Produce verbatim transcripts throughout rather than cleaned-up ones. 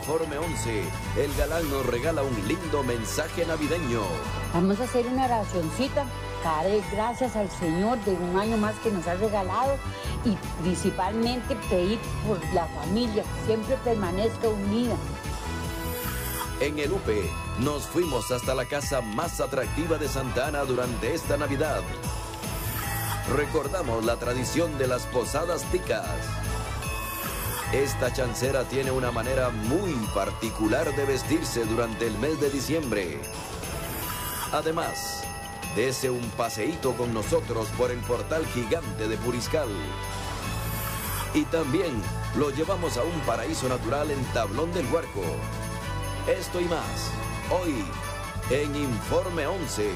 Informe once, el galán nos regala un lindo mensaje navideño. Vamos a hacer una oracioncita para dar gracias al Señor de un año más que nos ha regalado y principalmente pedir por la familia, que siempre permanezca unida. En el U P E nos fuimos hasta la casa más atractiva de Santa Ana durante esta Navidad. Recordamos la tradición de las posadas ticas. Esta chancera tiene una manera muy particular de vestirse durante el mes de diciembre. Además, dese un paseíto con nosotros por el portal gigante de Puriscal. Y también lo llevamos a un paraíso natural en Tablón del Huarco. Esto y más, hoy en Informe once.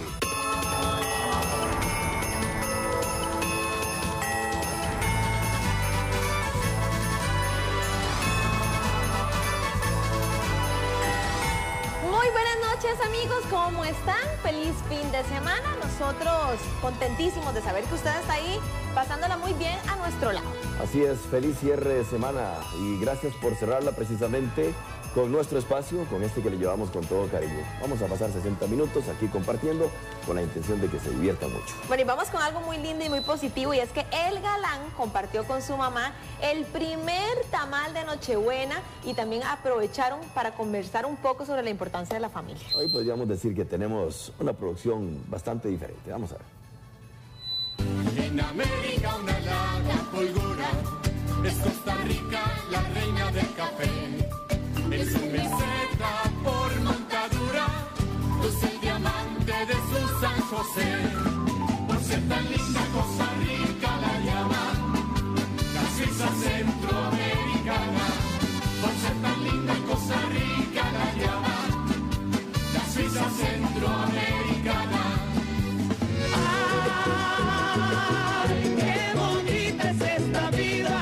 Amigos, ¿cómo están? Feliz fin de semana. Nosotros contentísimos de saber que usted está ahí pasándola muy bien a nuestro lado. Así es, feliz cierre de semana y gracias por cerrarla precisamente con nuestro espacio, con este que le llevamos con todo cariño. Vamos a pasar sesenta minutos aquí compartiendo con la intención de que se divierta mucho. Bueno, y vamos con algo muy lindo y muy positivo, y es que el galán compartió con su mamá el primer tamal de Nochebuena y también aprovecharon para conversar un poco sobre la importancia de la familia. Hoy podríamos decir que tenemos una producción bastante diferente. Vamos a ver. En América una larga fulgura, es Costa Rica la reina del café. Es un meseta por montadura, luce el diamante de su San José. Por ser tan linda Costa Rica la llaman la Suiza centroamericana. Por ser tan linda Costa Rica la llaman la Suiza centroamericana. ¡Ay, qué bonita es esta vida!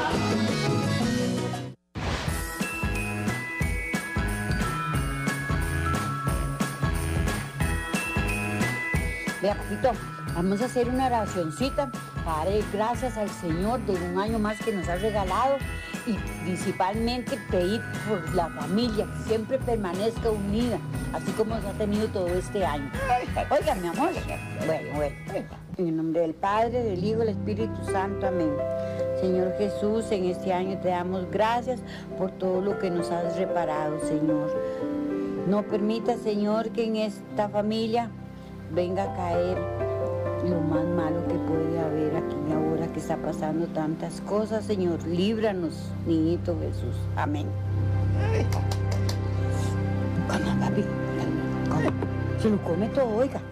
Vea, papito, vamos a hacer una oracioncita para dar gracias al Señor de un año más que nos ha regalado y principalmente pedir por la familia, que siempre permanezca unida, así como se ha tenido todo este año. Oiga, mi amor. Bueno, bueno. En el nombre del Padre, del Hijo y del Espíritu Santo. Amén. Señor Jesús, en este año te damos gracias por todo lo que nos has reparado, Señor. No permita, Señor, que en esta familia venga a caer lo más malo que puede haber aquí ahora que está pasando tantas cosas, Señor. Líbranos, niñito Jesús. Amén. Coma, papi. Coma. Se lo come todo, oiga.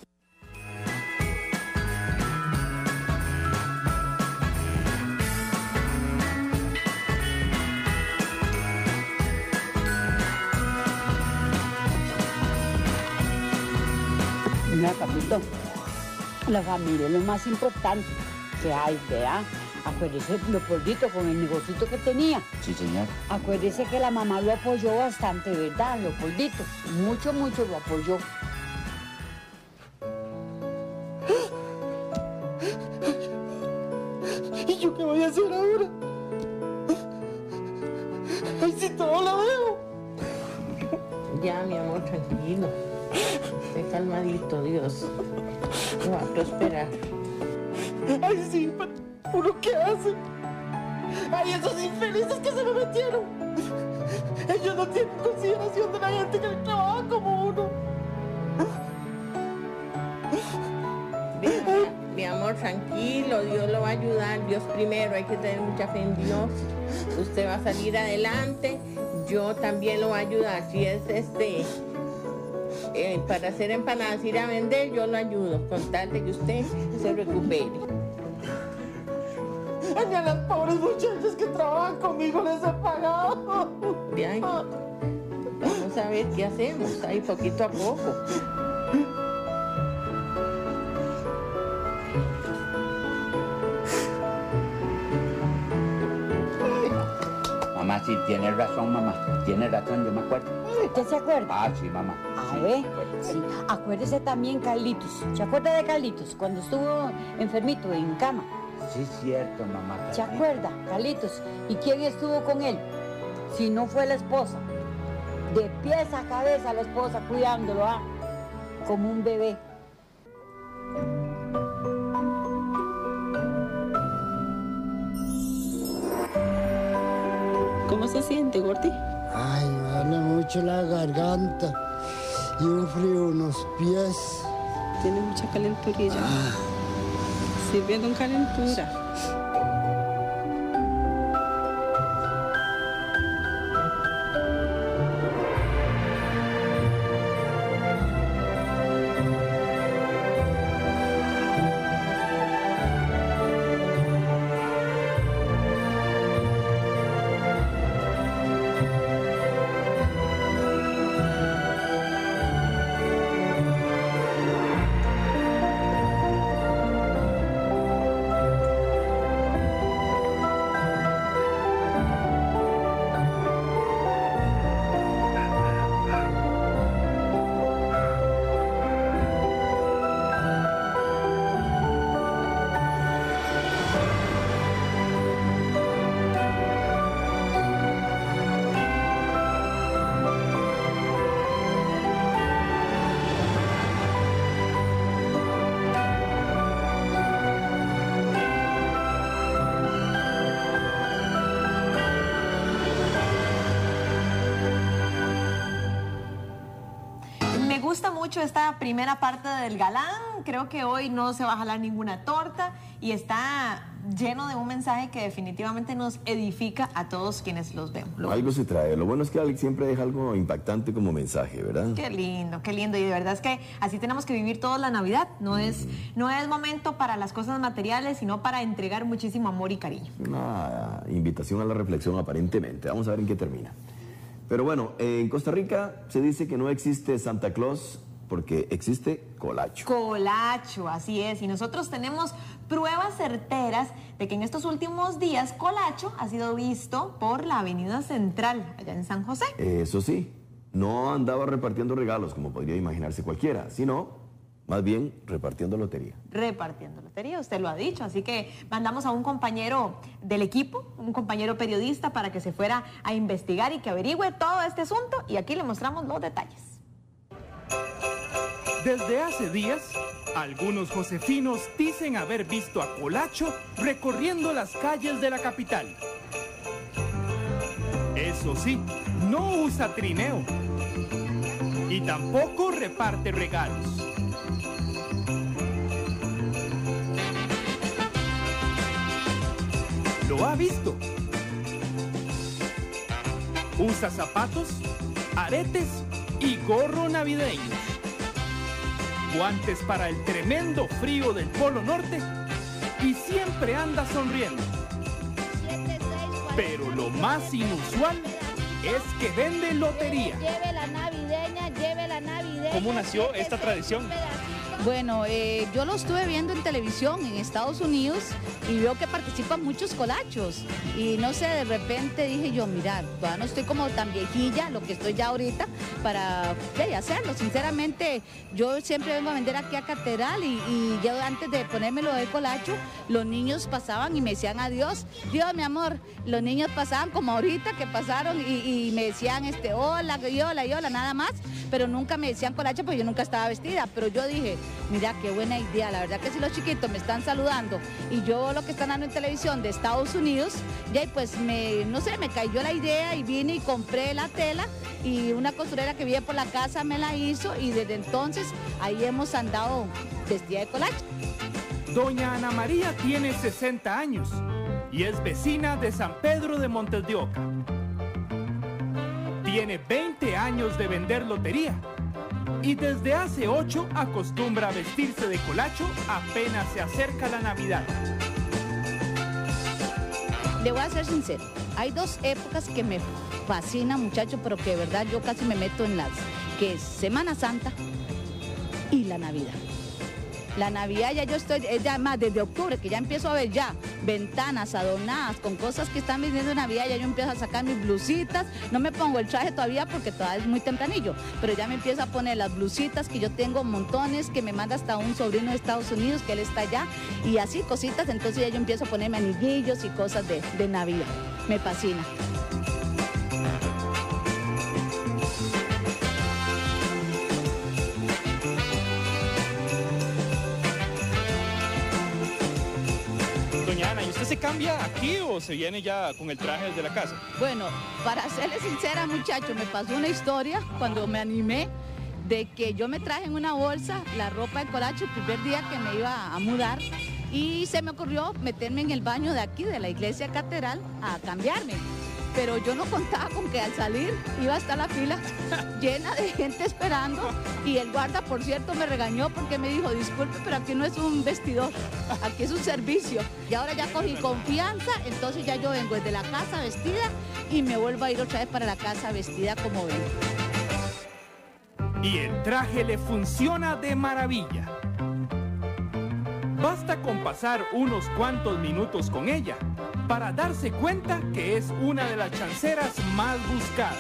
Mira, papito, la familia es lo más importante que hay, ¿verdad? Acuérdese Leopoldito con el negocito que tenía. Sí, señor. Acuérdese que la mamá lo apoyó bastante, ¿verdad, Leopoldito? Mucho, mucho lo apoyó. ¿Y yo qué voy a hacer ahora? ¡Ay, si todo lo veo! Ya, mi amor, tranquilo. Esté calmadito, Dios. No va a prosperar. ¡Ay, sí! ¿Uno qué hace? ¡Ay, esos infelices que se me metieron! Ellos no tienen consideración de la gente que trabaja como uno. Bien, mi, mi amor, tranquilo. Dios lo va a ayudar. Dios primero. Hay que tener mucha fe en Dios. Usted va a salir adelante. Yo también lo voy a ayudar. Si es este... Eh, para hacer empanadas, ir a vender, yo lo ayudo, con tal de que usted se recupere. Ay, a las pobres muchachas que trabajan conmigo les he pagado. Bien, vamos a ver qué hacemos, ahí poquito a poco. Mamá, sí, tiene razón, mamá. Tiene razón, yo me acuerdo. ¿Usted se acuerda? Ah, sí, mamá. A Sí, ver, me acuerdo. sí. Acuérdese también Carlitos. ¿Se acuerda de Carlitos cuando estuvo enfermito en cama? Sí, cierto, mamá. ¿Se acuerda, Carlitos? ¿Y quién estuvo con él? si no fue la esposa. De pies a cabeza la esposa cuidándolo, ¿ah? Como un bebé. ¿Cómo se siente, Gordi? Ay, me duele mucho la garganta y un frío en los pies. Tiene mucha calenturilla. Ah. Sirviendo en calentura. Me gusta mucho esta primera parte del galán, creo que hoy no se va a jalar ninguna torta y está lleno de un mensaje que definitivamente nos edifica a todos quienes los vemos. Lo Algo se trae, lo bueno es que Alex siempre deja algo impactante como mensaje, ¿verdad? Qué lindo, qué lindo, y de verdad es que así tenemos que vivir toda la Navidad, no, mm. es, no es momento para las cosas materiales, sino para entregar muchísimo amor y cariño. Una invitación a la reflexión aparentemente, vamos a ver en qué termina. Pero bueno, en Costa Rica se dice que no existe Santa Claus porque existe colacho. Colacho, así es. Y nosotros tenemos pruebas certeras de que en estos últimos días colacho ha sido visto por la Avenida Central, allá en San José. Eso sí, no andaba repartiendo regalos como podría imaginarse cualquiera, sino más bien repartiendo lotería. Repartiendo lotería, usted lo ha dicho. Así que mandamos a un compañero del equipo, un compañero periodista, para que se fuera a investigar y que averigüe todo este asunto. Y aquí le mostramos los detalles. Desde hace días, algunos josefinos dicen haber visto a Colacho recorriendo las calles de la capital. Eso sí, no usa trineo y tampoco reparte regalos. Lo ha visto. Usa zapatos, aretes y gorro navideños. Guantes para el tremendo frío del Polo Norte y siempre anda sonriendo. Pero lo más inusual es que vende lotería. Lleve la navideña, lleve la navideña. ¿Cómo nació esta tradición? Bueno, eh, yo lo estuve viendo en televisión en Estados Unidos y veo que participan muchos colachos. Y no sé, de repente dije yo, mira, todavía no estoy como tan viejilla, lo que estoy ya ahorita, para ya, hacerlo. Sinceramente, yo siempre vengo a vender aquí a Catedral y, y yo antes de ponérmelo de colacho, los niños pasaban y me decían adiós. Dios, mi amor, los niños pasaban como ahorita que pasaron y, y me decían, este, hola, y hola, y hola, nada más. Pero nunca me decían colacho porque yo nunca estaba vestida. Pero yo dije, mira, qué buena idea. La verdad que si los chiquitos me están saludando y yo lo que están dando en televisión de Estados Unidos, ya pues me, no sé, me cayó la idea y vine y compré la tela y una costurera que vive por la casa me la hizo y desde entonces ahí hemos andado vestida de colacho. Doña Ana María tiene sesenta años y es vecina de San Pedro de Montes de Oca. Tiene veinte años de vender lotería y desde hace ocho acostumbra a vestirse de colacho apenas se acerca la Navidad. Le voy a ser sincero, hay dos épocas que me fascinan, muchachos, pero que de verdad yo casi me meto en las, que es Semana Santa y la Navidad. La Navidad ya yo estoy, es ya más desde octubre, que ya empiezo a ver ya ventanas adornadas con cosas que están vendiendo en Navidad, ya yo empiezo a sacar mis blusitas, no me pongo el traje todavía porque todavía es muy tempranillo, pero ya me empiezo a poner las blusitas que yo tengo montones, que me manda hasta un sobrino de Estados Unidos, que él está allá, y así cositas, entonces ya yo empiezo a ponerme anillillos y cosas de, de Navidad, me fascina. se cambia aquí o se viene ya con el traje desde la casa? Bueno, para serles sincera, muchachos, me pasó una historia cuando me animé de que yo me traje en una bolsa la ropa de colacho el primer día que me iba a mudar y se me ocurrió meterme en el baño de aquí, de la iglesia catedral, a cambiarme. Pero yo no contaba con que al salir iba a estar la fila llena de gente esperando y el guarda, por cierto, me regañó porque me dijo, disculpe, pero aquí no es un vestidor, aquí es un servicio. Y ahora ya cogí confianza, entonces ya yo vengo desde la casa vestida y me vuelvo a ir otra vez para la casa vestida como vengo. Y el traje le funciona de maravilla. Basta con pasar unos cuantos minutos con ella para darse cuenta que es una de las chanceras más buscadas.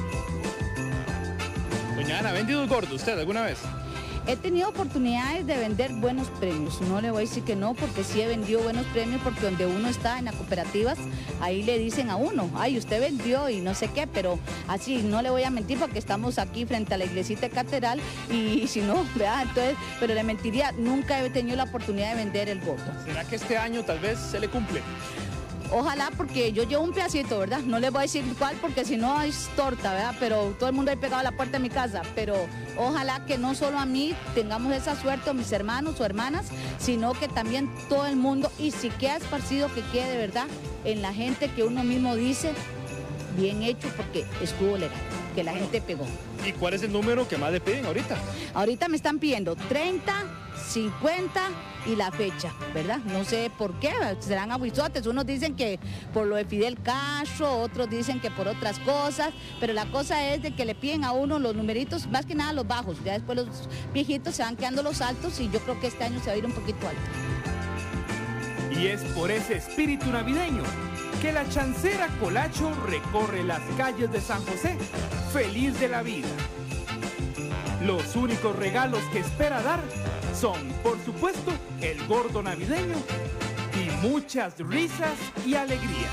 Doña Ana, ¿ha vendido el gordo usted alguna vez? He tenido oportunidades de vender buenos premios, no le voy a decir que no, porque sí he vendido buenos premios, porque donde uno está en las cooperativas, ahí le dicen a uno, ay, usted vendió y no sé qué, pero así no le voy a mentir porque estamos aquí frente a la iglesita catedral y si no, ¿verdad? Entonces, pero le mentiría, nunca he tenido la oportunidad de vender el gordo. ¿Será que este año tal vez se le cumple? Ojalá, porque yo llevo un pedacito, ¿verdad? No les voy a decir cuál porque si no es torta, ¿verdad? Pero todo el mundo ahí pegado a la puerta de mi casa. Pero ojalá que no solo a mí tengamos esa suerte, o mis hermanos o hermanas, sino que también todo el mundo, y si queda esparcido, que quede de verdad en la gente que uno mismo dice, bien hecho porque estuvo legal, que la gente pegó. ¿Y cuál es el número que más le piden ahorita? Ahorita me están pidiendo treinta, cincuenta y la fecha, ¿verdad? No sé por qué, serán aguizotes. Unos dicen que por lo de Fidel Castro, otros dicen que por otras cosas, pero la cosa es de que le piden a uno los numeritos, más que nada los bajos, ya después los viejitos se van quedando los altos y yo creo que este año se va a ir un poquito alto. Y es por ese espíritu navideño que la chancera Colacho recorre las calles de San José, feliz de la vida. Los únicos regalos que espera dar son, por supuesto, el gordo navideño y muchas risas y alegría.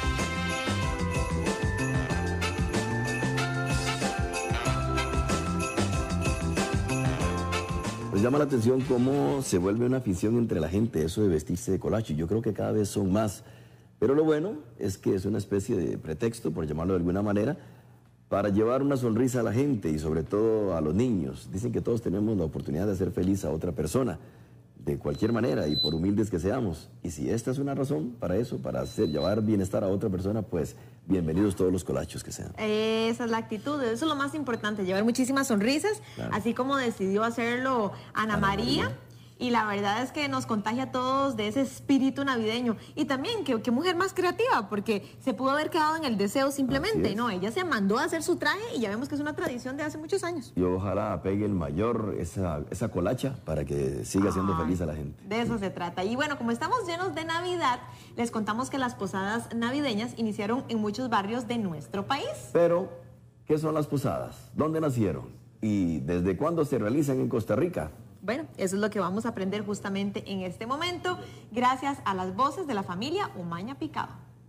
Pues llama la atención cómo se vuelve una afición entre la gente, eso de vestirse de colacho. Yo creo que cada vez son más. Pero lo bueno es que es una especie de pretexto, por llamarlo de alguna manera, para llevar una sonrisa a la gente y sobre todo a los niños. Dicen que todos tenemos la oportunidad de hacer feliz a otra persona, de cualquier manera y por humildes que seamos. Y si esta es una razón para eso, para hacer, llevar bienestar a otra persona, pues bienvenidos todos los colachos que sean. Esa es la actitud, eso es lo más importante, llevar muchísimas sonrisas, claro. Así como decidió hacerlo Ana, Ana María. María. Y la verdad es que nos contagia a todos de ese espíritu navideño. Y también, que, que mujer más creativa, porque se pudo haber quedado en el deseo simplemente. No, ella se mandó a hacer su traje y ya vemos que es una tradición de hace muchos años. Y ojalá pegue el mayor esa, esa colacha para que siga siendo Ay, feliz a la gente. De eso se trata. Y bueno, como estamos llenos de Navidad, les contamos que las posadas navideñas iniciaron en muchos barrios de nuestro país. Pero, ¿qué son las posadas? ¿Dónde nacieron? ¿Y desde cuándo se realizan en Costa Rica? Bueno, eso es lo que vamos a aprender justamente en este momento, gracias a las voces de la familia Umaña Picado.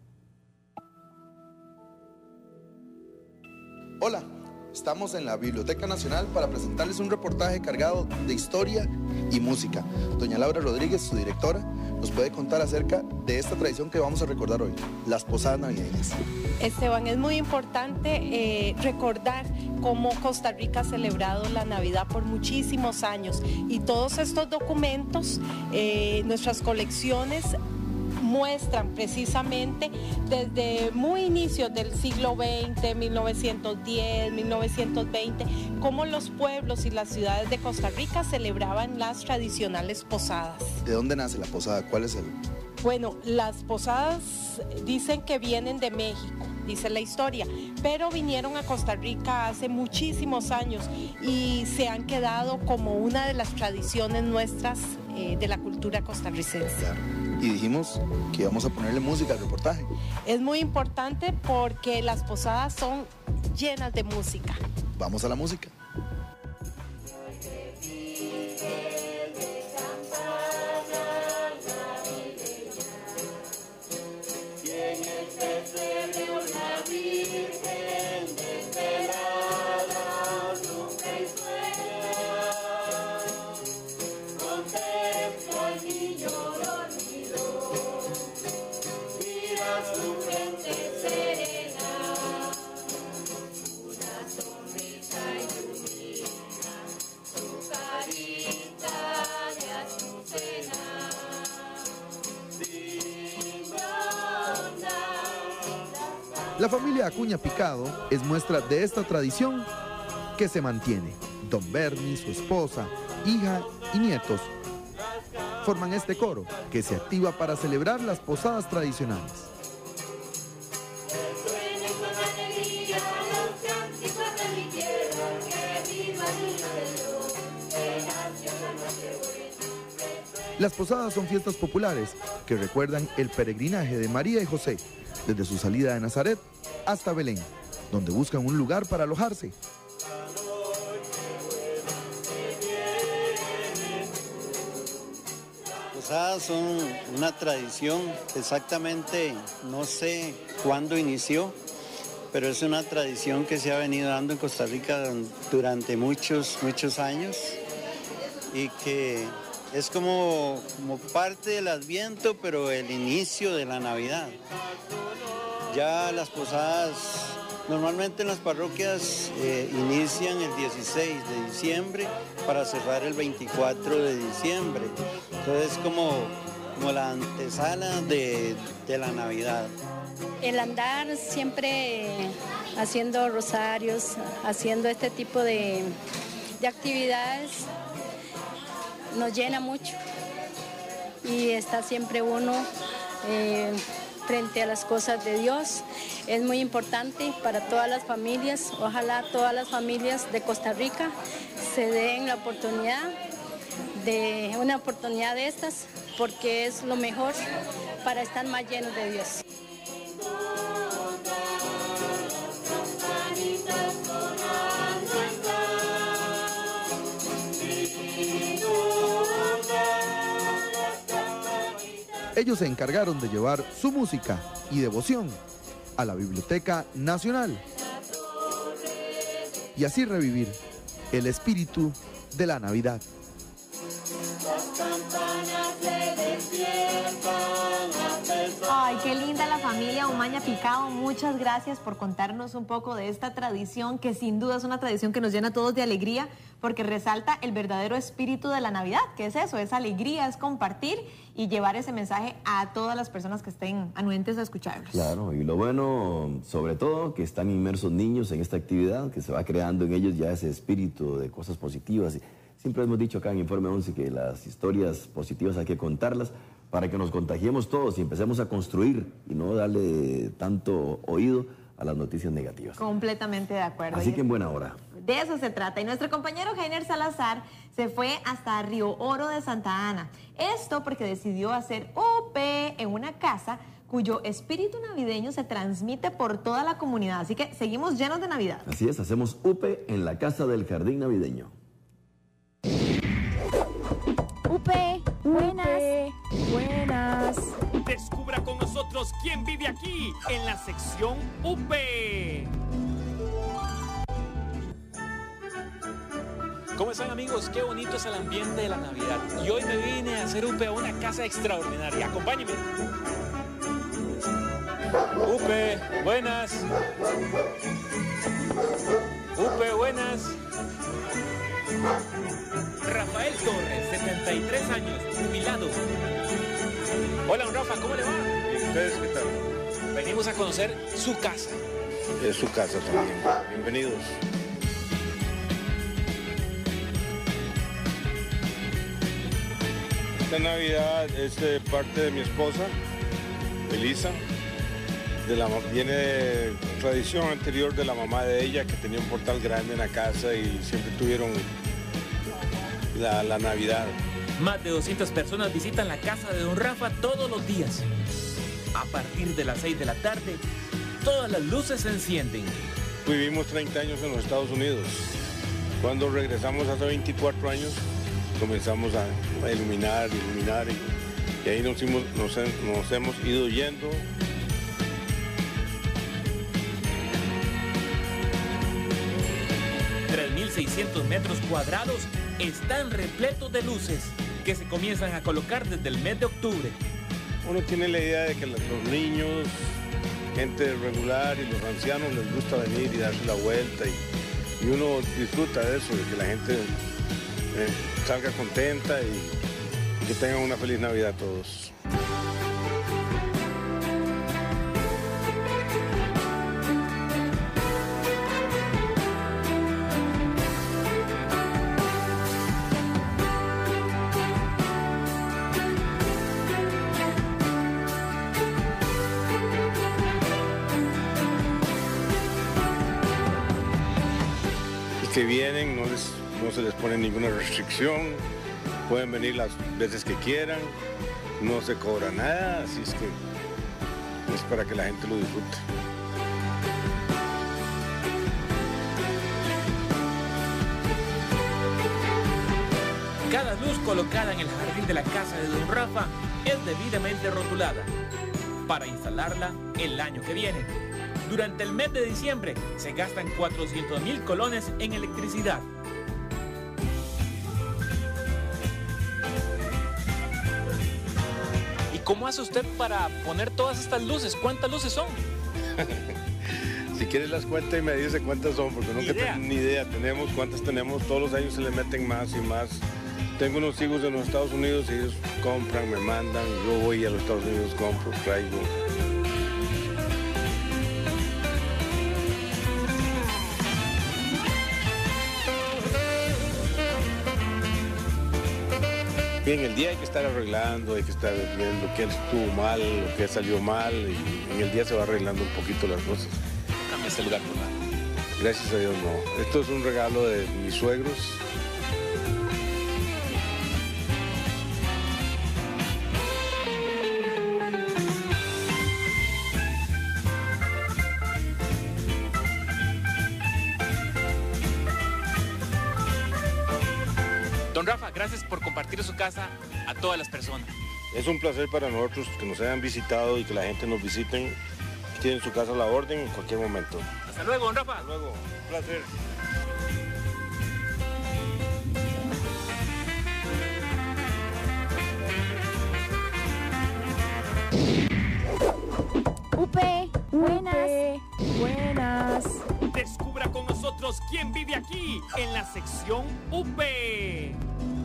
Hola, estamos en la Biblioteca Nacional para presentarles un reportaje cargado de historia y música. Doña Laura Rodríguez, su directora, nos puede contar acerca de esta tradición que vamos a recordar hoy, las posadas navideñas. Esteban, es muy importante eh, recordar cómo Costa Rica ha celebrado la Navidad por muchísimos años y todos estos documentos, eh, nuestras colecciones muestran precisamente desde muy inicios del siglo veinte, mil novecientos diez, mil novecientos veinte, cómo los pueblos y las ciudades de Costa Rica celebraban las tradicionales posadas. ¿De dónde nace la posada? ¿Cuál es el...? Bueno, las posadas dicen que vienen de México, dice la historia, pero vinieron a Costa Rica hace muchísimos años y se han quedado como una de las tradiciones nuestras eh, de la cultura costarricense. Claro. Y dijimos que íbamos a ponerle música al reportaje. Es muy importante porque las posadas son llenas de música. Vamos a la música. La familia Acuña Picado es muestra de esta tradición que se mantiene. Don Bernie, su esposa, hija y nietos forman este coro que se activa para celebrar las posadas tradicionales. Las posadas son fiestas populares que recuerdan el peregrinaje de María y José desde su salida de Nazaret hasta Belén, donde buscan un lugar para alojarse. Las posadas son una tradición, exactamente no sé cuándo inició, pero es una tradición que se ha venido dando en Costa Rica durante muchos, muchos años y que es como, como parte del Adviento, pero el inicio de la Navidad. Ya las posadas, normalmente en las parroquias eh, inician el dieciséis de diciembre para cerrar el veinticuatro de diciembre. Entonces es como, como la antesala de, de la Navidad. El andar siempre haciendo rosarios, haciendo este tipo de, de actividades, nos llena mucho y está siempre uno eh, frente a las cosas de Dios. Es muy importante para todas las familias, ojalá todas las familias de Costa Rica se den la oportunidad de una oportunidad de estas, porque es lo mejor para estar más llenos de Dios. Ellos se encargaron de llevar su música y devoción a la Biblioteca Nacional y así revivir el espíritu de la Navidad. Ay, qué linda la familia Umaña Picado. Muchas gracias por contarnos un poco de esta tradición que sin duda es una tradición que nos llena a todos de alegría porque resalta el verdadero espíritu de la Navidad, que es eso, es alegría, es compartir y llevar ese mensaje a todas las personas que estén anuentes a escucharlos. Claro, y lo bueno, sobre todo, que están inmersos niños en esta actividad, que se va creando en ellos ya ese espíritu de cosas positivas. Siempre hemos dicho acá en Informe once que las historias positivas hay que contarlas para que nos contagiemos todos y empecemos a construir y no darle tanto oído a las noticias negativas. Completamente de acuerdo. Así que en buena hora. De eso se trata. Y nuestro compañero Heiner Salazar se fue hasta Río Oro de Santa Ana. Esto porque decidió hacer U P en una casa cuyo espíritu navideño se transmite por toda la comunidad. Así que seguimos llenos de Navidad. Así es, hacemos U P en la Casa del Jardín Navideño. U P, buenas, buenas. Descubra con nosotros quién vive aquí en la sección U P. ¿Cómo están, amigos? Qué bonito es el ambiente de la Navidad. Y hoy me vine a hacer U P a una casa extraordinaria. Acompáñenme. U P, buenas. U P, buenas. Rafael Torres, setenta y tres años, jubilado. Hola, don Rafa, ¿cómo le va? Bien, ¿ustedes qué tal? Venimos a conocer su casa. Es su casa también. Bienvenidos. Esta Navidad es de parte de mi esposa, Elisa. De la, viene de tradición anterior de la mamá de ella, que tenía un portal grande en la casa y siempre tuvieron la, la Navidad. Más de doscientas personas visitan la casa de don Rafa todos los días. A partir de las seis de la tarde, todas las luces se encienden. Vivimos treinta años en los Estados Unidos. Cuando regresamos hace veinticuatro años, comenzamos a, a iluminar, iluminar y, y ahí nos, hemos, nos, nos hemos ido yendo. tres mil seiscientos metros cuadrados están repletos de luces que se comienzan a colocar desde el mes de octubre. Uno tiene la idea de que los niños, gente regular y los ancianos les gusta venir y darse la vuelta y, y uno disfruta de eso, de que la gente eh, salga contenta y, y que tengan una feliz Navidad todos. que vienen no, les, no se les pone ninguna restricción, pueden venir las veces que quieran, no se cobra nada, así es que es para que la gente lo disfrute. Cada luz colocada en el jardín de la casa de don Rafa es debidamente rotulada para instalarla el año que viene. Durante el mes de diciembre se gastan cuatrocientos mil colones en electricidad. ¿Y cómo hace usted para poner todas estas luces? ¿Cuántas luces son? Si quieres las cuentas y me dice cuántas son, porque nunca tengo ni idea. Tenemos cuántas tenemos, todos los años se le meten más y más. Tengo unos hijos en los Estados Unidos y ellos compran, me mandan, yo voy a los Estados Unidos, compro, traigo. Bien, el día hay que estar arreglando, hay que estar viendo qué estuvo mal, lo que salió mal, y en el día se va arreglando un poquito las cosas. Cambia este lugar por nada. Gracias a Dios no. Esto es un regalo de mis suegros. Don Rafa, gracias por compartir su casa a todas las personas. Es un placer para nosotros que nos hayan visitado y que la gente nos visiten. Tienen su casa a la orden en cualquier momento. Hasta luego, don Rafa. Hasta luego, un placer. U P, buenas, buenas. Descubra con nosotros quién vive aquí en la sección U P.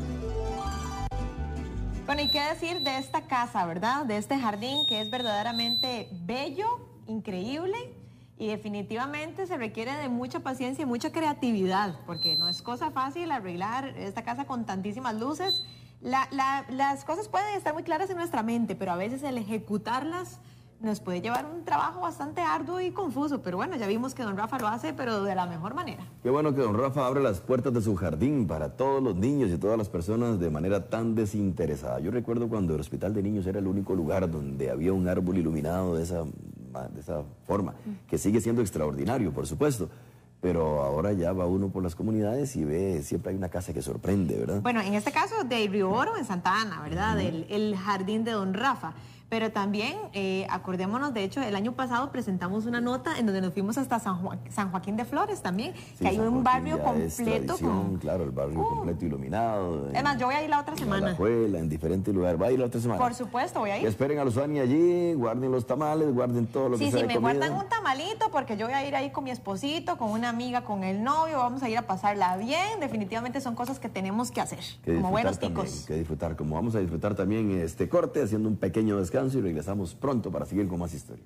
Bueno, ¿y qué decir de esta casa, verdad? De este jardín que es verdaderamente bello, increíble, y definitivamente se requiere de mucha paciencia y mucha creatividad, porque no es cosa fácil arreglar esta casa con tantísimas luces. La, la, las cosas pueden estar muy claras en nuestra mente, pero a veces el ejecutarlas nos puede llevar un trabajo bastante arduo y confuso, pero bueno, ya vimos que don Rafa lo hace, pero de la mejor manera. Qué bueno que don Rafa abre las puertas de su jardín para todos los niños y todas las personas de manera tan desinteresada. Yo recuerdo cuando el Hospital de Niños era el único lugar donde había un árbol iluminado de esa, de esa forma, que sigue siendo extraordinario, por supuesto. Pero ahora ya va uno por las comunidades y ve, siempre hay una casa que sorprende, ¿verdad? Bueno, en este caso de Río Oro, en Santa Ana, ¿verdad? Uh-huh. el, el jardín de don Rafa. Pero también, eh, acordémonos, de hecho, el año pasado presentamos una nota en donde nos fuimos hasta San, Jo San Joaquín de Flores también, sí, que hay San un barrio completo. Con... Claro, el barrio uh. completo iluminado. Es más, yo voy a ir la otra semana. En la escuela, en diferentes lugares. ¿Va a ir la otra semana? Por supuesto, voy a ir. Y esperen a los Ani allí, guarden los tamales, guarden todo lo sí, que sí, sea de me comida. guardan un tamalito porque yo voy a ir ahí con mi esposito, con una amiga, con el novio, vamos a ir a pasarla bien. Definitivamente son cosas que tenemos que hacer, que como buenos también, ticos. Que disfrutar, como vamos a disfrutar también este corte, haciendo un pequeño descanso y regresamos pronto para seguir con más historias.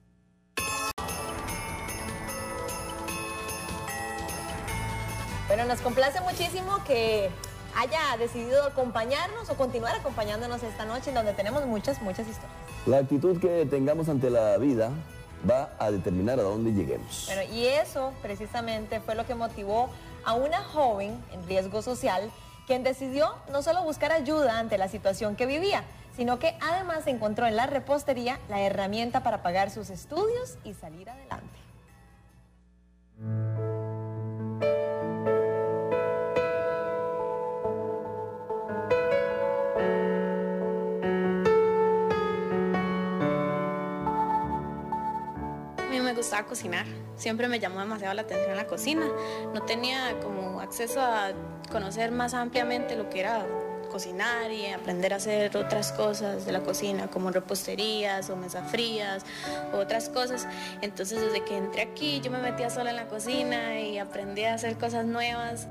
Bueno, nos complace muchísimo que haya decidido acompañarnos o continuar acompañándonos esta noche, en donde tenemos muchas, muchas historias. La actitud que tengamos ante la vida va a determinar a dónde lleguemos. Bueno, y eso precisamente fue lo que motivó a una joven en riesgo social, quien decidió no solo buscar ayuda ante la situación que vivía, sino que además encontró en la repostería la herramienta para pagar sus estudios y salir adelante. A mí me gustaba cocinar, siempre me llamó demasiado la atención la cocina, no tenía como acceso a conocer más ampliamente lo que era cocinar y aprender a hacer otras cosas de la cocina, como reposterías o mesas frías o otras cosas. Entonces, desde que entré aquí, yo me metía sola en la cocina y aprendí a hacer cosas nuevas.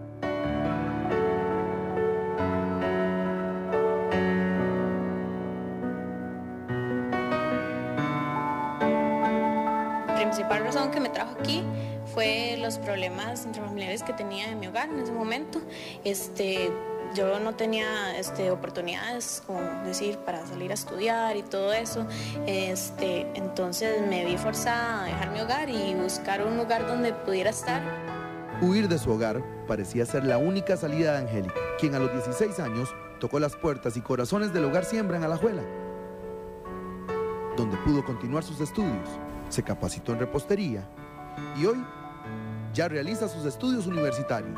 La principal razón que me trajo aquí fue los problemas intrafamiliares que tenía en mi hogar en ese momento. Este, Yo no tenía este, oportunidades, como decir, para salir a estudiar y todo eso. Este, entonces me vi forzada a dejar mi hogar y buscar un lugar donde pudiera estar. Huir de su hogar parecía ser la única salida de Angélica, quien a los dieciséis años tocó las puertas y corazones del hogar Siembra en Alajuela, donde pudo continuar sus estudios. Se capacitó en repostería y hoy ya realiza sus estudios universitarios.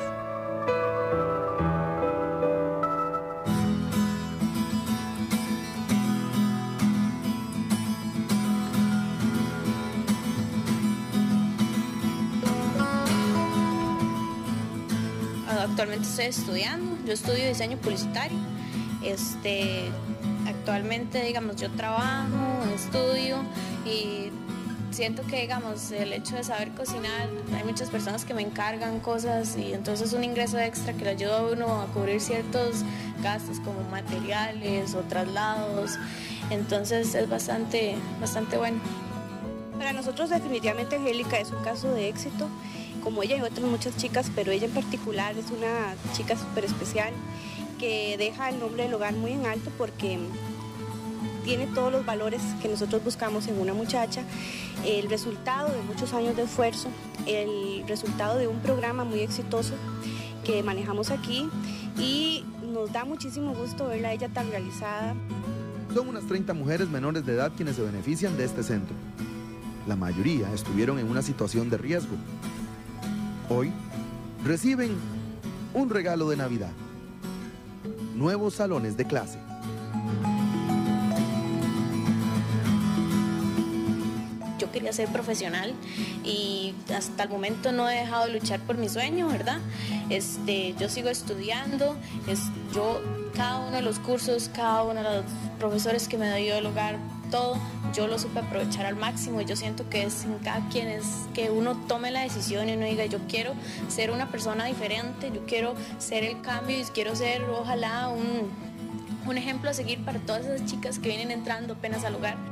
Actualmente estoy estudiando, yo estudio diseño publicitario. Este, actualmente, digamos, yo trabajo, estudio y siento que, digamos, el hecho de saber cocinar, hay muchas personas que me encargan cosas y entonces es un ingreso extra que le ayuda a uno a cubrir ciertos gastos como materiales o traslados. Entonces es bastante, bastante bueno. Para nosotros definitivamente Angélica es un caso de éxito, como ella y otras muchas chicas, pero ella en particular es una chica súper especial que deja el nombre del hogar muy en alto porque tiene todos los valores que nosotros buscamos en una muchacha, el resultado de muchos años de esfuerzo, el resultado de un programa muy exitoso que manejamos aquí y nos da muchísimo gusto verla a ella tan realizada. Son unas treinta mujeres menores de edad quienes se benefician de este centro. La mayoría estuvieron en una situación de riesgo. Hoy reciben un regalo de Navidad: nuevos salones de clase. Yo quería ser profesional y hasta el momento no he dejado de luchar por mi sueño, ¿verdad? Este, yo sigo estudiando, es, yo cada uno de los cursos, cada uno de los profesores que me dio el hogar, todo, yo lo supe aprovechar al máximo. Yo siento que es en cada quien es que uno tome la decisión y uno diga, yo quiero ser una persona diferente, yo quiero ser el cambio y quiero ser, ojalá, un, un ejemplo a seguir para todas esas chicas que vienen entrando apenas al hogar.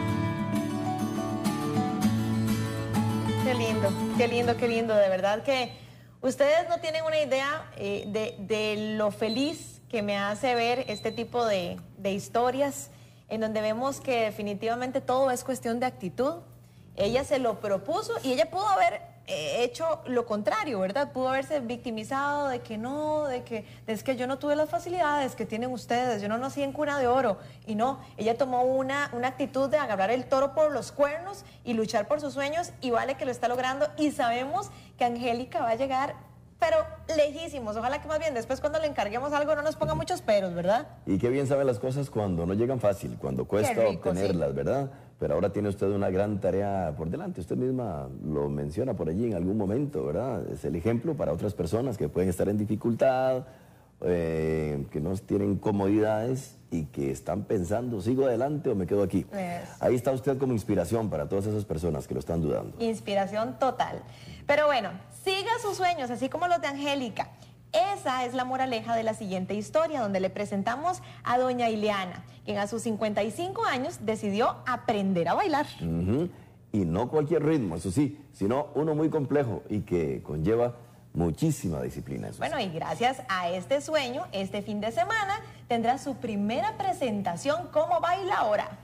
Qué lindo, qué lindo, qué lindo, de verdad que ustedes no tienen una idea eh, de, de lo feliz que me hace ver este tipo de, de historias en donde vemos que definitivamente todo es cuestión de actitud. Ella se lo propuso y ella pudo haber eh, hecho lo contrario, ¿verdad? Pudo haberse victimizado de que no, de que es que yo no tuve las facilidades que tienen ustedes, yo no nací en cuna de oro. Y no, ella tomó una, una actitud de agarrar el toro por los cuernos y luchar por sus sueños, y vale que lo está logrando, y sabemos que Angélica va a llegar pero lejísimos. Ojalá que más bien después cuando le encarguemos algo no nos ponga muchos peros, ¿verdad? Y qué bien saben las cosas cuando no llegan fácil, cuando cuesta rico, obtenerlas, sí, ¿verdad? Pero ahora tiene usted una gran tarea por delante. Usted misma lo menciona por allí en algún momento, ¿verdad? Es el ejemplo para otras personas que pueden estar en dificultad, eh, que no tienen comodidades y que están pensando, ¿sigo adelante o me quedo aquí? Yes. Ahí está usted como inspiración para todas esas personas que lo están dudando. Inspiración total. Pero bueno, siga sus sueños, así como los de Angélica. Esa es la moraleja de la siguiente historia, donde le presentamos a doña Ileana, quien a sus cincuenta y cinco años decidió aprender a bailar. Uh-huh. Y no cualquier ritmo, eso sí, sino uno muy complejo y que conlleva muchísima disciplina. Eso bueno, sí. Y gracias a este sueño, este fin de semana tendrá su primera presentación como bailaora.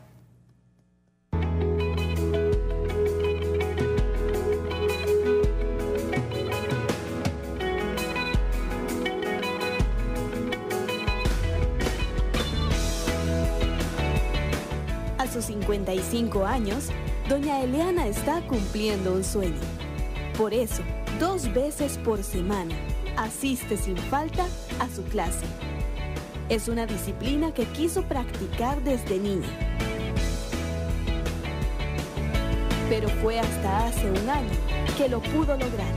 A sus cincuenta y cinco años, doña Ileana está cumpliendo un sueño. Por eso, dos veces por semana, asiste sin falta a su clase. Es una disciplina que quiso practicar desde niña. Pero fue hasta hace un año que lo pudo lograr.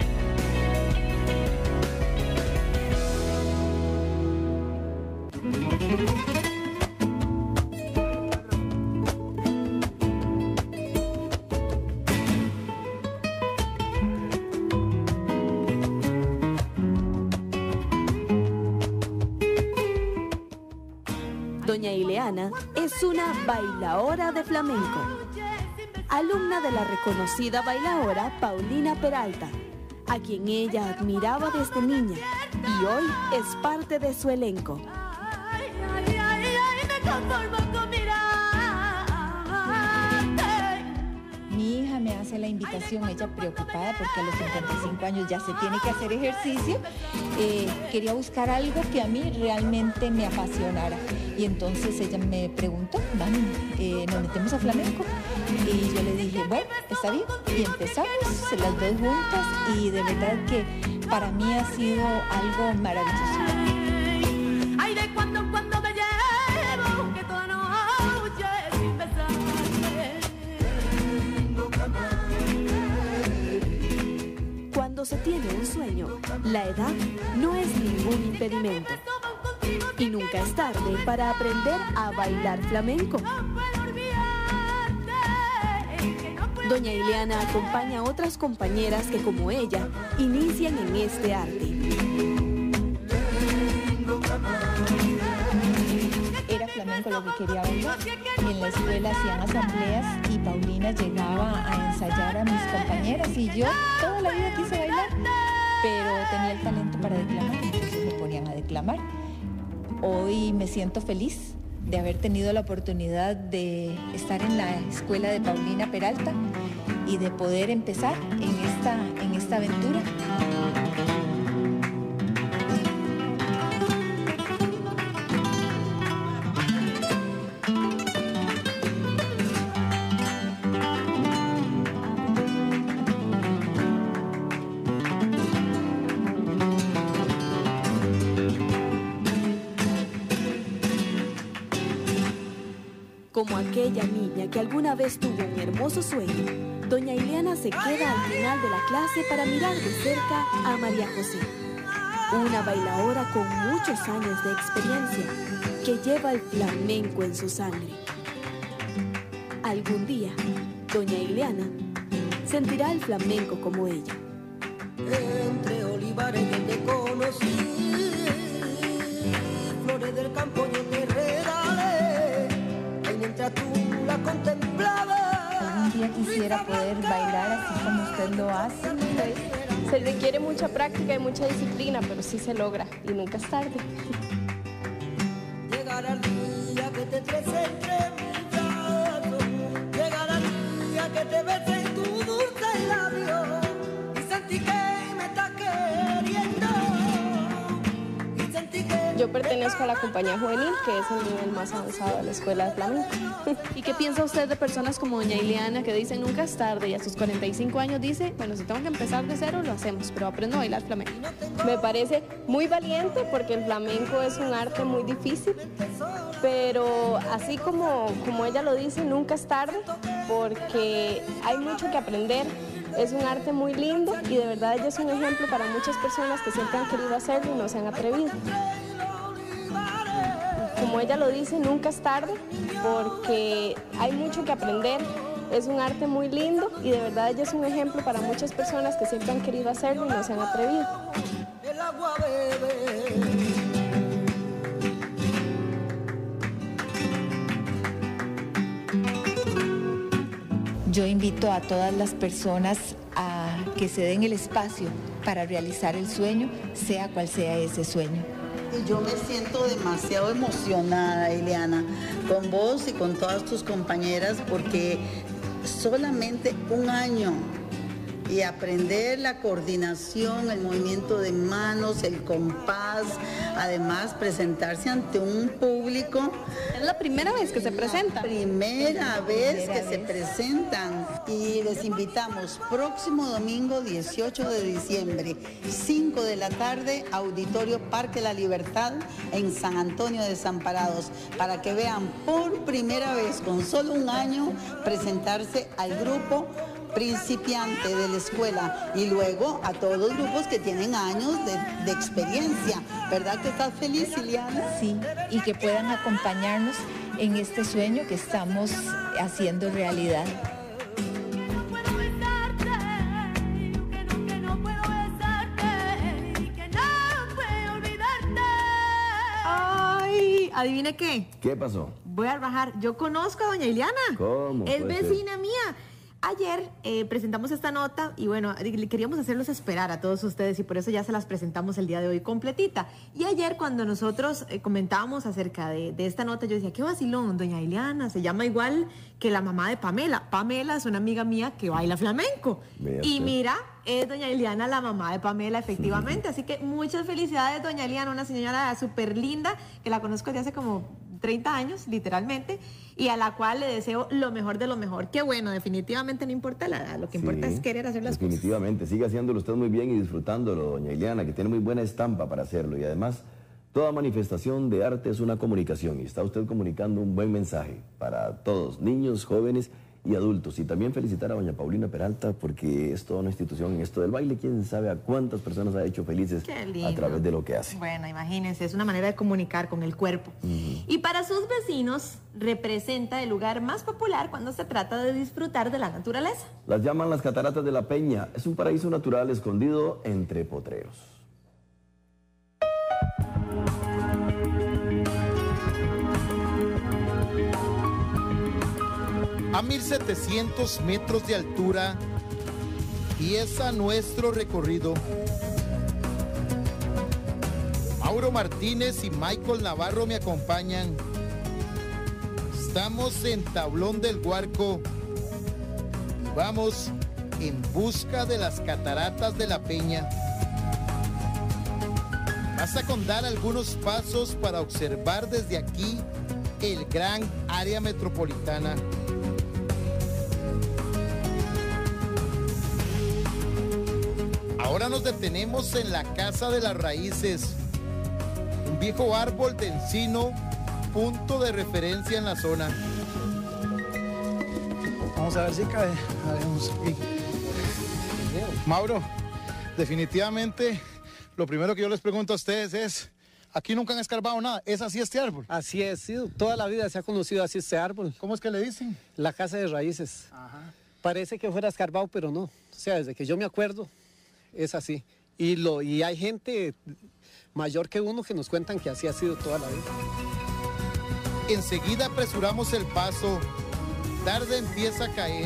Doña Ileana es una bailaora de flamenco, alumna de la reconocida bailaora Paulina Peralta, a quien ella admiraba desde niña y hoy es parte de su elenco. mi hija me hace la invitación, ella preocupada porque a los cincuenta y cinco años ya se tiene que hacer ejercicio, eh, quería buscar algo que a mí realmente me apasionara. Y entonces ella me preguntó, mami, eh, ¿nos metemos a flamenco? Y yo le dije, bueno, está bien. Y empezamos las dos juntas y de verdad que para mí ha sido algo maravilloso. Ay, de cuando en cuando me llevo, que toda noche sin besarme. Cuando se tiene un sueño, la edad no es ningún impedimento. Y nunca es tarde para aprender a bailar flamenco. Doña Ileana acompaña a otras compañeras que, como ella, inician en este arte. Era flamenco lo que quería bailar. Y en la escuela hacían asambleas y Paulina llegaba a ensayar a mis compañeras y yo toda la vida quise bailar, pero tenía el talento para declamar, entonces me ponían a declamar. Hoy me siento feliz de haber tenido la oportunidad de estar en la escuela de Paulina Peralta y de poder empezar en esta, en esta aventura. Como aquella niña que alguna vez tuvo un hermoso sueño, doña Ileana se queda al final de la clase para mirar de cerca a María José, una bailadora con muchos años de experiencia que lleva el flamenco en su sangre. Algún día, doña Ileana sentirá el flamenco como ella. Entre olivares que te conocí, flores del campo yo te regalé, y mientras tú la contemplabas. Un día quisiera poder bailar así como usted lo hace. Pues, se requiere mucha práctica y mucha disciplina, pero sí se logra y nunca es tarde. Llegará el día que te trece entre mis brazos, llegará el día que te bese en tu dulce labio y sentí que me estás queriendo. Y sentí que Yo pertenezco a la compañía juvenil, que es el nivel más avanzado de la escuela de flamenco. ¿Y qué piensa usted de personas como doña Ileana que dicen nunca es tarde y a sus cuarenta y cinco años dice, bueno, si tengo que empezar de cero lo hacemos, pero aprendo a bailar flamenco? Me parece muy valiente porque el flamenco es un arte muy difícil, pero así como, como ella lo dice, nunca es tarde porque hay mucho que aprender. Es un arte muy lindo y de verdad ella es un ejemplo para muchas personas que siempre han querido hacerlo y no se han atrevido. Como ella lo dice, nunca es tarde porque hay mucho que aprender. Es un arte muy lindo y de verdad ella es un ejemplo para muchas personas que siempre han querido hacerlo y no se han atrevido. el agua bebe. Yo invito a todas las personas a que se den el espacio para realizar el sueño, sea cual sea ese sueño. Y yo me siento demasiado emocionada, Ileana, con vos y con todas tus compañeras, porque solamente un año y aprender la coordinación, el movimiento de manos, el compás, además presentarse ante un público. Es la primera vez que se presentan. Primera vez Primera que vez. se presentan y les invitamos próximo domingo dieciocho de diciembre, cinco de la tarde, Auditorio Parque La Libertad en San Antonio de Desamparados, para que vean por primera vez con solo un año presentarse al grupo principiante de la escuela y luego a todos los grupos que tienen años de, de experiencia. ¿Verdad que estás feliz, Ileana? Sí, y que puedan acompañarnos en este sueño que estamos haciendo realidad. Ay, ¿adivine qué? ¿Qué pasó? Voy a rajar. Yo conozco a doña Ileana. ¿Cómo Es puede ser? vecina mía. Ayer eh, presentamos esta nota y bueno, queríamos hacerlos esperar a todos ustedes y por eso ya se las presentamos el día de hoy completita. Y ayer cuando nosotros eh, comentábamos acerca de, de esta nota, yo decía, qué vacilón, doña Ileana, se llama igual que la mamá de Pamela. Pamela es una amiga mía que baila flamenco. Mira y usted. Mira, es doña Ileana la mamá de Pamela, efectivamente. Así que muchas felicidades, doña Ileana, una señora súper linda que la conozco desde hace como treinta años, literalmente, y a la cual le deseo lo mejor de lo mejor. Qué bueno, definitivamente no importa la edad, lo que importa sí, es querer hacer las definitivamente. Cosas. Sigue haciéndolo usted muy bien y disfrutándolo, doña Ileana, que tiene muy buena estampa para hacerlo. Y además, toda manifestación de arte es una comunicación y está usted comunicando un buen mensaje para todos, niños, jóvenes y adultos. Y también felicitar a doña Paulina Peralta porque es toda una institución en esto del baile. Quién sabe a cuántas personas ha hecho felices a través de lo que hace. Bueno, imagínense, es una manera de comunicar con el cuerpo. Uh-huh. Y para sus vecinos representa el lugar más popular cuando se trata de disfrutar de la naturaleza. Las llaman las Cataratas de la Peña. Es un paraíso natural escondido entre potreros. A mil setecientos metros de altura empieza nuestro recorrido. Mauro Martínez y Michael Navarro me acompañan. Estamos en Tablón del Guarco y vamos en busca de las Cataratas de la Peña. Basta con dar algunos pasos para observar desde aquí el gran área metropolitana. Ahora nos detenemos en la Casa de las Raíces, un viejo árbol de encino, punto de referencia en la zona. Vamos a ver si cae. Vamos aquí. Mauro, definitivamente lo primero que yo les pregunto a ustedes es, aquí nunca han escarbado nada, ¿es así este árbol? Así es, sí, toda la vida se ha conocido así este árbol. ¿Cómo es que le dicen? La Casa de Raíces. Ajá. Parece que fuera escarbado, pero no. O sea, desde que yo me acuerdo, es así. Y, lo, y hay gente mayor que uno que nos cuentan que así ha sido toda la vida. Enseguida apresuramos el paso. Tarde empieza a caer.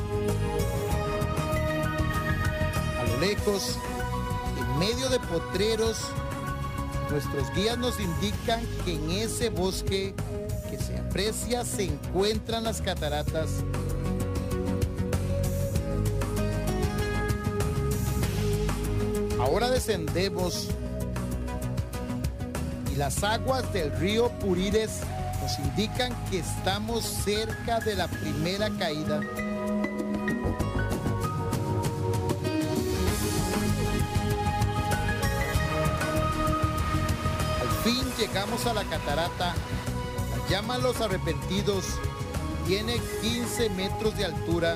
A lo lejos, en medio de potreros, nuestros guías nos indican que en ese bosque que se aprecia se encuentran las cataratas. Ahora descendemos y las aguas del río Purires nos indican que estamos cerca de la primera caída. Al fin llegamos a la catarata. La llaman Los Arrepentidos. Tiene quince metros de altura.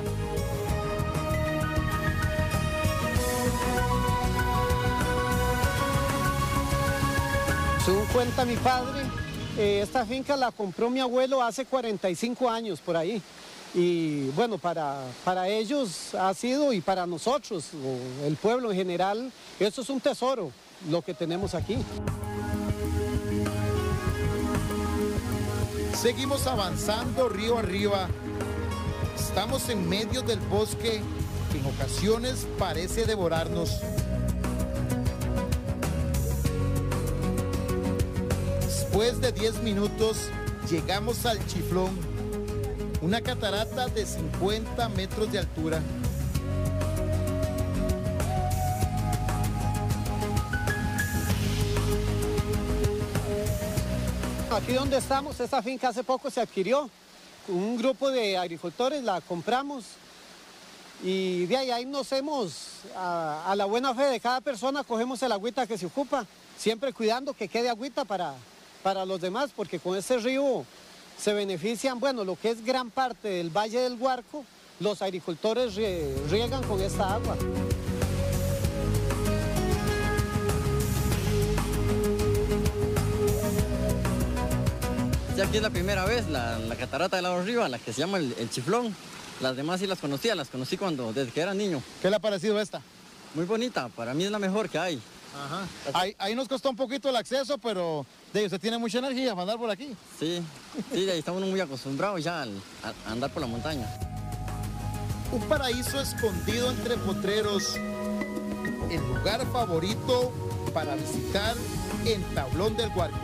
Según cuenta mi padre, eh, esta finca la compró mi abuelo hace cuarenta y cinco años por ahí. Y bueno, para, para ellos ha sido, y para nosotros, o el pueblo en general, esto es un tesoro, lo que tenemos aquí. Seguimos avanzando río arriba. Estamos en medio del bosque que en ocasiones parece devorarnos. Después de diez minutos llegamos al Chiflón, una catarata de cincuenta metros de altura. Aquí donde estamos, esta finca hace poco se adquirió. Un grupo de agricultores la compramos y de ahí, ahí nos hemos, a, a la buena fe de cada persona, cogemos el agüita que se ocupa, siempre cuidando que quede agüita para... para los demás, porque con este río se benefician, bueno, lo que es gran parte del Valle del Guarco, los agricultores riegan con esta agua. Ya aquí es la primera vez, la, la catarata de lado arriba, la que se llama el, el Chiflón. Las demás sí las conocía, las conocí cuando, desde que era niño. ¿Qué le ha parecido esta? Muy bonita, para mí es la mejor que hay. Ajá. Ahí, ahí nos costó un poquito el acceso, pero de usted tiene mucha energía para andar por aquí. Sí, sí, de ahí estamos muy acostumbrados ya al, a andar por la montaña. Un paraíso escondido entre potreros, el lugar favorito para visitar en Tablón del Guarco.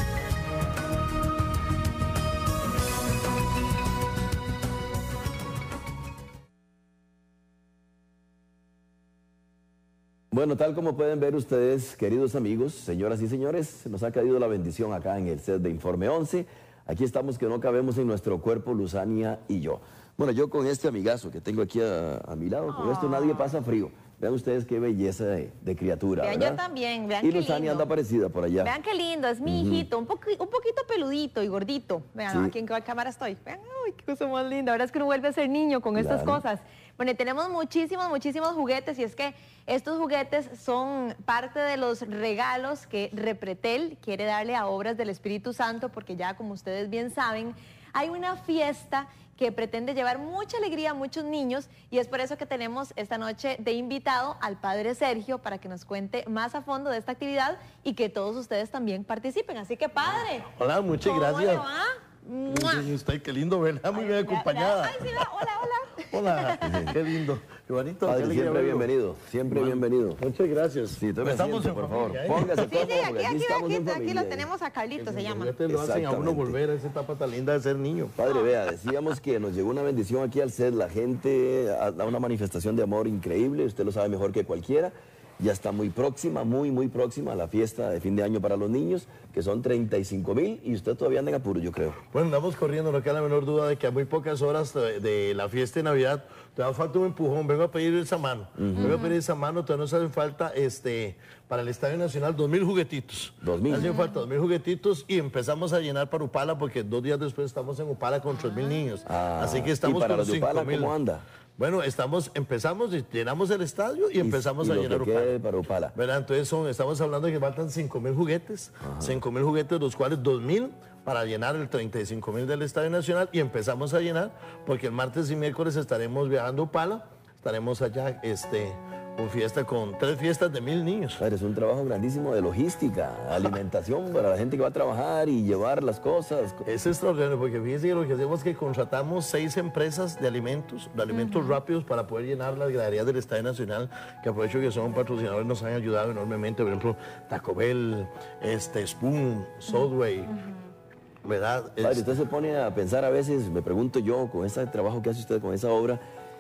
Bueno, tal como pueden ver ustedes, queridos amigos, señoras y señores, nos ha caído la bendición acá en el set de Informe once. Aquí estamos que no cabemos en nuestro cuerpo, Luzania y yo. Bueno, yo con este amigazo que tengo aquí a, a mi lado, con esto nadie pasa frío. Vean ustedes qué belleza de, de criatura, Vean, ¿verdad? yo también, vean y qué Luzania lindo. anda parecida por allá. Vean qué lindo, es mi Ujú. hijito, un, poqui- un poquito peludito y gordito. Vean, Sí. aquí en qué cámara estoy. Vean, uy, qué cosa más linda. Ahora es que uno vuelve a ser niño con estas Claro. cosas. Bueno, y tenemos muchísimos, muchísimos juguetes y es que estos juguetes son parte de los regalos que Repretel quiere darle a Obras del Espíritu Santo porque ya, como ustedes bien saben, hay una fiesta que pretende llevar mucha alegría a muchos niños y es por eso que tenemos esta noche de invitado al padre Sergio para que nos cuente más a fondo de esta actividad y que todos ustedes también participen. Así que, padre. Hola, muchas ¿cómo gracias. le va? ¡Mua! Y usted, qué lindo verla, muy bien acompañada. Ay, sí, va. Hola, hola. Hola, qué lindo. Qué bonito. Padre, qué alegría siempre verlo. bienvenido, siempre Bueno, bienvenido. Muchas gracias. Sí, tome Estamos asiento, en por favor. familia, ¿eh? Póngase Sí, cómodo, sí, aquí, porque aquí aquí, estamos aquí, en aquí familia. lo tenemos a Carlitos, se llama. Juguetes lo hacen a uno Exactamente. volver a esa etapa tan linda de ser niño. Padre, vea, decíamos que nos llegó una bendición aquí al set, la gente da una manifestación de amor increíble, usted lo sabe mejor que cualquiera, ya está muy próxima, muy, muy próxima a la fiesta de fin de año para los niños, que son treinta y cinco mil, y usted todavía anda en apuro, yo creo. Bueno, andamos corriendo, no queda la menor duda de que a muy pocas horas de, de la fiesta de Navidad, todavía falta un empujón, vengo a pedir esa mano, vengo a pedir esa mano, todavía nos hacen falta este, para el Estadio Nacional dos mil juguetitos. Dos mil. Hacen falta dos mil juguetitos y empezamos a llenar para Upala porque dos días después estamos en Upala con tres mil niños. Ah, Así que estamos ¿y para con los de cinco Upala mil. cómo anda? Bueno, estamos, empezamos, y llenamos el estadio y empezamos y a lo llenar que Upala. quede para Upala. ¿Verdad? Entonces son, estamos hablando de que faltan cinco mil juguetes, cinco mil juguetes, los cuales dos mil para llenar el treinta y cinco mil del Estadio Nacional y empezamos a llenar porque el martes y miércoles estaremos viajando a Upala, estaremos allá este, con fiesta, con tres fiestas de mil niños. Padre, es un trabajo grandísimo de logística, alimentación para la gente que va a trabajar y llevar las cosas. Es extraordinario porque fíjense que lo que hacemos es que contratamos seis empresas de alimentos, de alimentos rápidos para poder llenar las graderías del Estadio Nacional, que aprovecho que son patrocinadores, nos han ayudado enormemente, por ejemplo, Taco Bell, este, Spoon, Subway, ¿verdad? Padre, Es- usted se pone a pensar a veces, me pregunto yo, con ese trabajo que hace usted, con esa obra,